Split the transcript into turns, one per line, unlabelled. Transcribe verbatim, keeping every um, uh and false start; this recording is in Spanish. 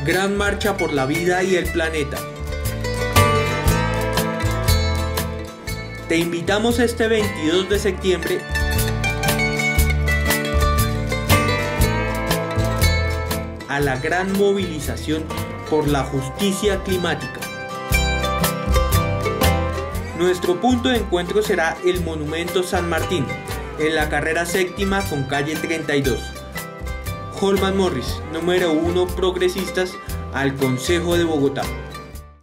Gran Marcha por la Vida y el Planeta. Te invitamos este veintidós de septiembre a la gran movilización por la justicia climática. Nuestro punto de encuentro será el Monumento San Martín, en la carrera séptima con calle treinta y dos. Holman Morris, número uno Progresistas, al Consejo de Bogotá.